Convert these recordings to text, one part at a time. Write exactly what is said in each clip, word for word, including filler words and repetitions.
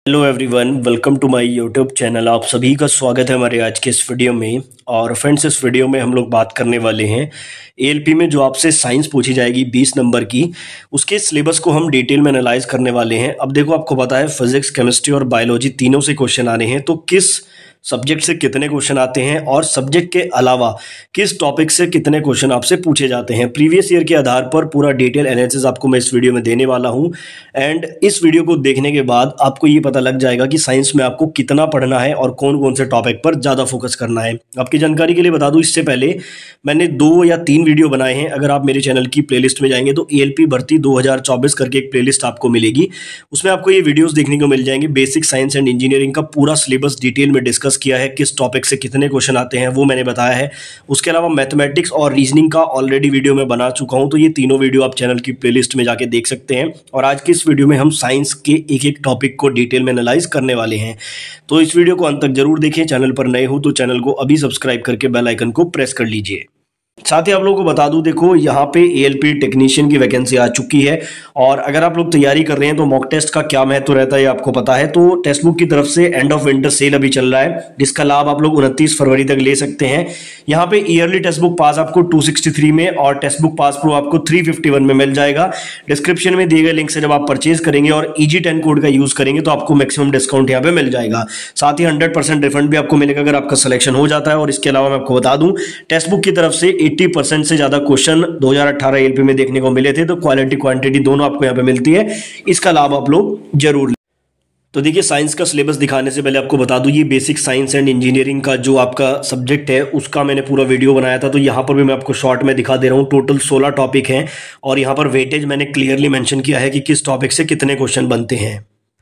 Hello everyone, welcome to my YouTube channel. आप सभी का स्वागत है हमारे आज के इस वीडियो में। और फ्रेंड्स, इस वीडियो में हम लोग बात करने वाले हैं एएलपी में जो आपसे साइंस पूछी जाएगी बीस नंबर की, उसके सिलेबस को हम डिटेल में एनालाइज करने वाले हैं। अब देखो, आपको पता है फिजिक्स, केमिस्ट्री और बायोलॉजी तीनों से क्वेश्चन आने हैं, तो किस सब्जेक्ट से कितने क्वेश्चन आते हैं और सब्जेक्ट के अलावा किस टॉपिक से कितने क्वेश्चन आपसे पूछे जाते हैं, प्रीवियस ईयर के आधार पर पूरा डिटेल एनालिसिस आपको मैं इस वीडियो में देने वाला हूं। एंड इस वीडियो को देखने के बाद आपको ये पता लग जाएगा कि साइंस में आपको कितना पढ़ना है और कौन कौन से टॉपिक पर ज़्यादा फोकस करना है। आपकी जानकारी के लिए बता दूं, इससे पहले मैंने दो या तीन वीडियो बनाए हैं। अगर आप मेरे चैनल की प्लेलिस्ट में जाएंगे तो एएलपी भर्ती दो हज़ार चौबीस करके एक प्लेलिस्ट आपको मिलेगी, उसमें आपको ये वीडियोस देखने को मिल जाएंगे। बेसिक साइंस एंड इंजीनियरिंग का पूरा सिलेबस डिटेल में डिस्कस किया है, किस टॉपिक से कितने क्वेश्चन आते हैं वो मैंने बताया है। उसके अलावा मैथमेटिक्स और रीजनिंग का ऑलरेडी वीडियो मैं बना चुका हूं, तो ये तीनों वीडियो आप चैनल की प्लेलिस्ट में जाके देख सकते हैं। और आज की इस वीडियो में हम साइंस के एक एक टॉपिक को डिटेल में एनालाइज करने वाले हैं, तो इस वीडियो को अंत तक जरूर देखें। चैनल पर नए हो तो चैनल को अभी सब्सक्राइब करके बेल आइकन को प्रेस कर लीजिए। साथ ही आप लोगों को बता दूं, देखो यहाँ पे एएलपी टेक्नीशियन की वैकेंसी आ चुकी है, और अगर आप लोग तैयारी कर रहे हैं तो मॉक टेस्ट का क्या महत्व रहता है आपको पता है। तो टेक्स्ट बुक की तरफ से एंड ऑफ विंटर सेल अभी चल रहा है, जिसका लाभ आप लोग उनतीस फरवरी तक ले सकते हैं। यहाँ पे ईयरली टेक्स्ट बुक पास आपको दो सौ तिरसठ में और टेक्स्ट बुक पास प्रो आपको तीन सौ इक्यावन में मिल जाएगा। डिस्क्रिप्शन में दिए गए लिंक से जब आप परचेज करेंगे और ईजी टेन कोड का यूज करेंगे तो आपको मैक्सिमम डिस्काउंट यहाँ पे मिल जाएगा। साथ ही हंड्रेड परसेंट रिफंड भी आपको मिलेगा अगर आपका सिलेक्शन हो जाता है। और इसके अलावा मैं आपको बता दूं, टेक्स्ट बुक की तरफ से अस्सी परसेंट से ज्यादा क्वेश्चन दो हज़ार अठारह एएलपी में देखने को मिले थे, तो क्वालिटी क्वांटिटी दोनों आपको यहाँ पे मिलती है, इसका लाभ आप लोग जरूर। तो देखिए, साइंस का सिलेबस दिखाने से पहले आपको बता दूं, ये बेसिक साइंस एंड इंजीनियरिंग का जो आपका सब्जेक्ट है उसका मैंने पूरा वीडियो बनाया था, तो यहाँ पर भी मैं आपको शॉर्ट में दिखा दे रहा हूँ। टोटल सोलह टॉपिक हैं और यहाँ पर वेटेज मैंने क्लियरली मेंशन किया है कि किस टॉपिक से कितने क्वेश्चन बनते हैं।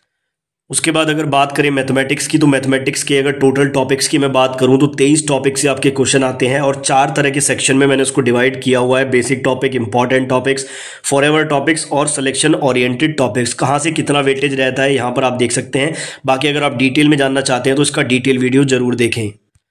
उसके बाद अगर बात करें मैथमेटिक्स की, तो मैथमेटिक्स के अगर टोटल टॉपिक्स की मैं बात करूं तो तेईस टॉपिक से आपके क्वेश्चन आते हैं, और चार तरह के सेक्शन में मैंने उसको डिवाइड किया हुआ है। Basic topic, important topics, forever topics और सिलेक्शन ओरिएंटेड टॉपिक्स। कहां से कितना वेटेज रहता है यहां पर आप देख सकते हैं। बाकी अगर आप डिटेल में जानना चाहते हैं तो इसका डिटेल वीडियो जरूर देखें।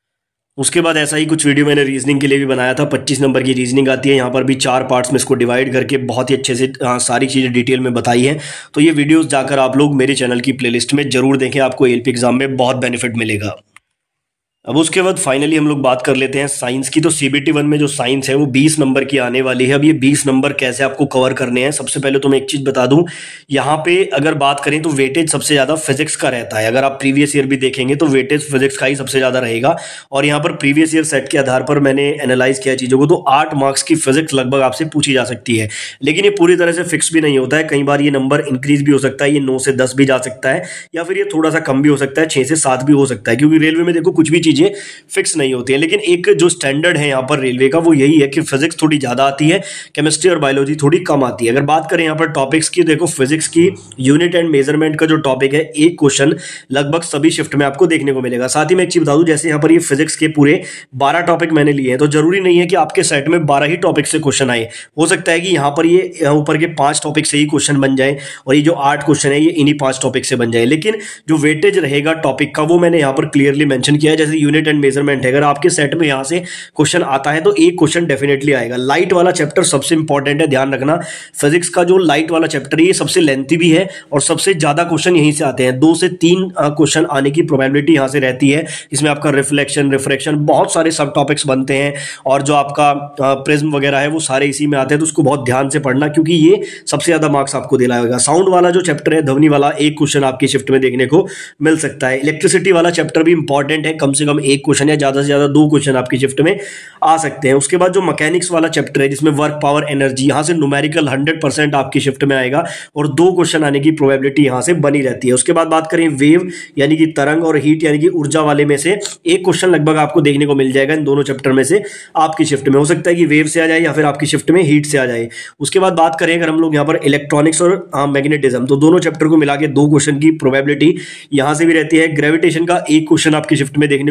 उसके बाद ऐसा ही कुछ वीडियो मैंने रीजनिंग के लिए भी बनाया था। पच्चीस नंबर की रीजनिंग आती है, यहाँ पर भी चार पार्ट्स में इसको डिवाइड करके बहुत ही अच्छे से हाँ, सारी चीज़ें डिटेल में बताई है। तो ये वीडियोस जाकर आप लोग मेरे चैनल की प्लेलिस्ट में जरूर देखें, आपको एएलपी एग्जाम में बहुत बेनिफिट मिलेगा। अब उसके बाद फाइनली हम लोग बात कर लेते हैं साइंस की। तो सीबीटी वन में जो साइंस है वो बीस नंबर की आने वाली है। अब ये बीस नंबर कैसे आपको कवर करने हैं, सबसे पहले तो मैं एक चीज बता दूं, यहाँ पे अगर बात करें तो वेटेज सबसे ज्यादा फिजिक्स का रहता है। अगर आप प्रीवियस ईयर भी देखेंगे तो वेटेज फिजिक्स का ही सबसे ज्यादा रहेगा। और यहाँ पर प्रीवियस ईयर सेट के आधार पर मैंने एनालाइज किया चीजों को, तो आठ मार्क्स की फिजिक्स लगभग आपसे पूछी जा सकती है। लेकिन ये पूरी तरह से फिक्स भी नहीं होता है, कई बार ये नंबर इंक्रीज भी हो सकता है, ये नौ से दस भी जा सकता है, या फिर ये थोड़ा सा कम भी हो सकता है, छह से सात भी हो सकता है। क्योंकि रेलवे में देखो कुछ भी चीजें फिक्स नहीं होती है। लेकिन एक जो स्टैंडर्ड है यहाँ पर रेलवे का वो यही है कि फिजिक्स थोड़ी ज्यादा आती है, केमिस्ट्री और बायोलॉजी थोड़ी कम आती है। अगर बात करें यहाँ पर टॉपिक्स की, देखो फिजिक्स की यूनिट एंड मेजरमेंट का जो टॉपिक है, एक क्वेश्चन लगभग सभी शिफ्ट में आपको देखने को मिलेगा। साथ ही मैं एक चीज बता दूं, जैसे यहाँ पर ये फिजिक्स के पूरे बारह टॉपिक मैंने लिए हैं, तो जरूरी नहीं है कि आपके सेट में बारह ही टॉपिक से क्वेश्चन आए। हो सकता है कि यहाँ पर ये ऊपर के पांच टॉपिक से ही क्वेश्चन बन जाए और ये जो आठ क्वेश्चन है ये इन्हीं पांच टॉपिक से बन जाए। लेकिन जो वेटेज रहेगा टॉपिक का वो मैंने यहाँ पर क्लियरली मेंशन किया है। जैसे यूनिट एंड मेजरमेंट, अगर आपके सेट में यहां से क्वेश्चन आता है तो एक क्वेश्चन डेफिनेटली आएगा। लाइट वाला चैप्टर सबसे इंपॉर्टेंट है, ध्यान रखना। फिजिक्स का जो लाइट वाला चैप्टर है ये सबसे लेंथी भी है और सबसे ज्यादा क्वेश्चन यहीं से आते हैं। दो से तीन क्वेश्चन आने की प्रोबेबिलिटी यहां से रहती है। इसमें आपका रिफ्लेक्शन, रिफ्रैक्शन, बहुत सारे सब टॉपिक्स बनते हैं, और जो आपका प्रिज्म वगैरह है वो सारे इसी में आते हैं। तो उसको बहुत ध्यान से पढ़ना, क्योंकि ये सबसे ज्यादा मार्क्स आपको दिलाएगा। साउंड वाला जो चैप्टर है, ध्वनि वाला, एक क्वेश्चन आपकी शिफ्ट में देखने को मिल सकता है। इलेक्ट्रिसिटी वाला चैप्टर भी इंपॉर्टेंट है, कम से कम एक क्वेश्चन या ज्यादा से ज्यादा दो क्वेश्चन आपकी शिफ्ट में आ सकते हैं। उसके बाद जो मैकेनिक्स वाला चैप्टर है जिसमें वर्क, पावर, एनर्जी, यहां से न्यूमेरिकल हंड्रेड परसेंट आपकी शिफ्ट में आएगा और दो क्वेश्चन आने की प्रोबेबिलिटी यहां से बनी रहती है। उसके बाद बात करें वेव यानी कि तरंग और हीट यानी कि ऊर्जा वाले में से एक क्वेश्चन लगभग आपको देखने को मिल जाएगा इन दोनों चैप्टर में से आपकी शिफ्ट में। हो सकता है कि वेव से आ जाए या फिर आपकी शिफ्ट में हीट से आ जाए। उसके बाद बात करें अगर हम लोग यहाँ पर इलेक्ट्रॉनिक्स और मैग्नेटिज्म, तो दोनों चैप्टर को मिला के दो क्वेश्चन की प्रोबेबिलिटी यहां से भी रहती है। ग्रेविटेशन का एक क्वेश्चन आपकी शिफ्ट में देखने को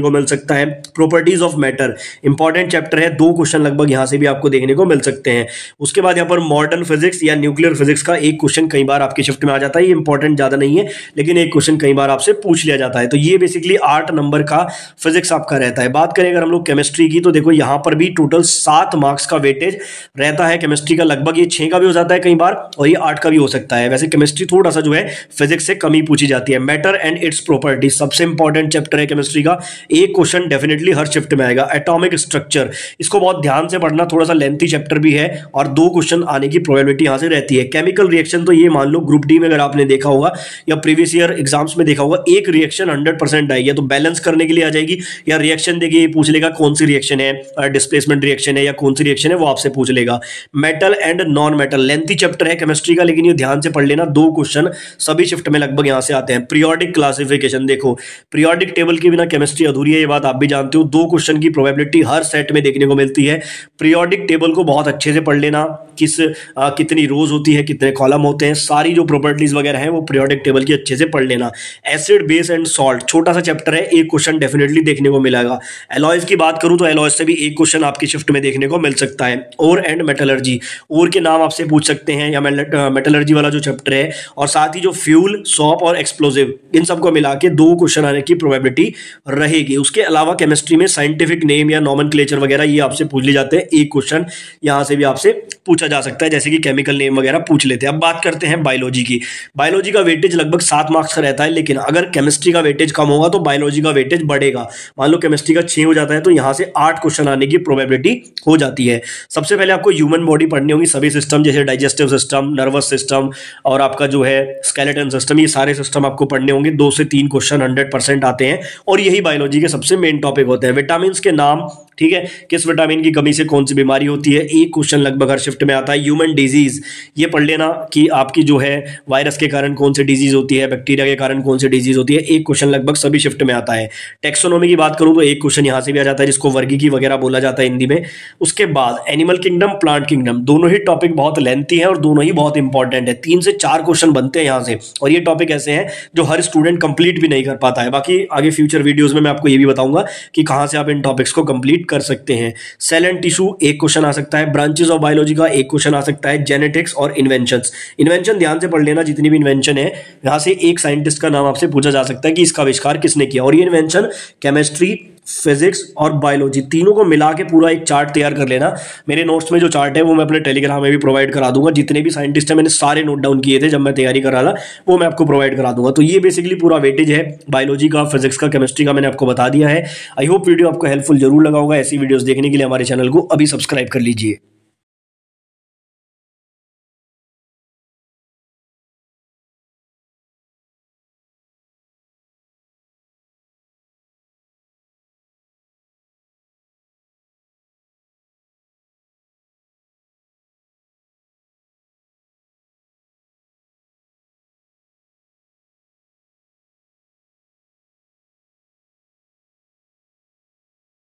को मिल सकता है। Properties of matter important chapter है, दो क्वेश्चन लगभग यहां से भी आपको देखने को मिल सकते हैं। उसके बाद यहाँ पर मॉडर्न फिजिक्स या न्यूक्लियर फिजिक्स का एक क्वेश्चन कई बार आपकी शिफ्ट में आ जाता है, ये इंपॉर्टेंट ज्यादा नहीं है लेकिन एक क्वेश्चन कई बार आपसे पूछ लिया जाता है। तो ये बेसिकली आठ नंबर का फिजिक्स आपका रहता है। बात करें अगर हम लोग केमिस्ट्री की तो देखो यहां पर भी टोटल सात मार्क्स का वेटेज रहता है केमिस्ट्री का, लगभग ये छह का भी हो जाता है कई बार और ये आठ का भी हो सकता है। वैसे केमिस्ट्री थोड़ा सा जो है फिजिक्स से कमी पूछी जाती है। मैटर एंड इट्स प्रॉपर्टीज सबसे इंपॉर्टेंट चैप्टर है केमिस्ट्री का, एक क्वेश्चन डेफिनेटली हर शिफ्ट में आएगा। एटॉमिक स्ट्रक्चर इसको बहुत ध्यान से पढ़ना, थोड़ा सा लेंथी चैप्टर भी है और दो क्वेश्चन आने की प्रोबेबिलिटी यहां से रहती है। केमिकल रिएक्शन तो ये मान लो ग्रुप डी में अगर आपने देखा होगा या प्रीवियस ईयर एग्जाम्स में देखा होगा, एक रिएक्शन हंड्रेड परसेंट आएगी, तो बैलेंस करने के लिए आ जाएगी या रिएक्शन देखिए ये पूछ लेगा कौन सी रिएक्शन है, डिस्प्लेसमेंट रिएक्शन है या कौन सी रिएक्शन है वो आपसे पूछ लेगा। Metal and non metal lengthy chapter है केमिस्ट्री का, लेकिन ये ध्यान से पढ़ लेना, दो क्वेश्चन सभी शिफ्ट में लगभग यहां से आते हैं। पीरियोडिक क्लासिफिकेशन देखो, पीरियोडिक टेबल के बिना केमिस्ट्री अधूरी है, ये बात आप भी जानते हो। दो क्वेश्चन की प्रोबेबिलिटी हर सेट में देखने को मिलती है। पीरियोडिक टेबल को बहुत अच्छे से पढ़ लेना, किस आ, कितनी रोज होती है, कितने कॉलम होते हैं, सारी जो प्रॉपर्टीज वगैरह हैं वो पीरियोडिक टेबल की अच्छे से पढ़ लेना। एसिड बेस एंड सॉल्ट छोटा सा चैप्टर है, एक क्वेश्चन डेफिनेटली देखने को मिलेगा। एलॉयज की बात करूं तो एलॉयज से भी एक क्वेश्चन आपकी शिफ्ट में देखने को मिल सकता है। ओर एंड मेटलर्जी, ओर के नाम आपसे पूछ सकते हैं या मेटलर्जी वाला जो चैप्टर है, और साथ ही जो फ्यूल, सॉप और एक्सप्लोजिव, इन सबको मिला के दो क्वेश्चन आने की प्रोबेबिलिटी रहेगी। उसके अलावा केमिस्ट्री में साइंटिफिक नेम या नॉमेनक्लेचर वगैरह ये आपसे पूछ लिए जाते हैं, एक क्वेश्चन यहां से भी आपसे पूछा जा सकता है, जैसे कि केमिकल नेम वगैरह पूछ लेते हैं। अब बात करते हैं बायोलॉजी की। बायोलॉजी का वेटेज लगभग सात मार्क्स का रहता है, लेकिन अगर केमिस्ट्री का वेटेज कम होगा तो बायोलॉजी का वेटेज बढ़ेगा। मान लो केमिस्ट्री का छह हो जाता है तो यहां से आठ क्वेश्चन आने की प्रोबेबिलिटी हो जाती है। सबसे पहले आपको ह्यूमन बॉडी पढ़नी होगी, सभी सिस्टम जैसे डाइजेस्टिव सिस्टम, नर्वस सिस्टम और आपका जो है स्केलेटन सिस्टम, ये सारे सिस्टम आपको पढ़ने होंगे। दो से तीन क्वेश्चन हंड्रेड परसेंट आते हैं और यही बायोलॉजी के सबसे मेन टॉपिक होते हैं। विटामिन के नाम, ठीक है, किस विटामिन की कमी से कौन सी बीमारी होती है, एक क्वेश्चन लगभग हर शिफ्ट में आता है। ह्यूमन डिजीज, ये पढ़ लेना कि आपकी जो है वायरस के कारण कौन सी डिजीज होती है, बैक्टीरिया के कारण कौन सी डिजीज होती है, एक क्वेश्चन लगभग सभी शिफ्ट में आता है। टेक्सोनोमी की बात करूं तो एक क्वेश्चन यहां से भी आ जाता है, जिसको वर्गीकी वगैरह बोला जाता है हिंदी में। उसके बाद एनिमल किंगडम, प्लांट किंगडम, दोनों ही टॉपिक बहुत लेंथी है और दोनों ही बहुत इंपॉर्टेंट है। तीन से चार क्वेश्चन बनते हैं यहां से और ये टॉपिक ऐसे हैं जो हर स्टूडेंट कंप्लीट भी नहीं कर पाता है। बाकी आगे फ्यूचर वीडियोज में मैं आपको ये भी बताऊंगा कि कहां से आप इन टॉपिक्स को कंप्लीट कर सकते हैं। सेल एंड टिश्यू एक क्वेश्चन आ सकता है। ब्रांचेस ऑफ बायोलॉजी का एक क्वेश्चन आ सकता है। जेनेटिक्स और इन्वेंशंस, इन्वेंशन ध्यान से पढ़ लेना, जितनी भी इन्वेंशन है यहां से एक साइंटिस्ट का नाम आपसे पूछा जा सकता है कि इसका आविष्कार किसने किया, और ये इन्वेंशन केमिस्ट्री, फिजिक्स और बायोलॉजी तीनों को मिला के पूरा एक चार्ट तैयार कर लेना। मेरे नोट्स में जो चार्ट है वो मैं अपने टेलीग्राम में भी प्रोवाइड करा दूंगा। जितने भी साइंटिस्ट हैं मैंने सारे नोट डाउन किए थे जब मैं तैयारी कर रहा था, वो मैं आपको प्रोवाइड करा दूंगा। तो ये बेसिकली पूरा वेटेज है बायोलॉजी का, फिजिक्स का, केमिस्ट्री का, मैंने आपको बता दिया है। आई होप वीडियो आपको हेल्पफुल जरूर लगा होगा। ऐसी वीडियोस देखने के लिए हमारे चैनल को अभी सब्सक्राइब कर लीजिए।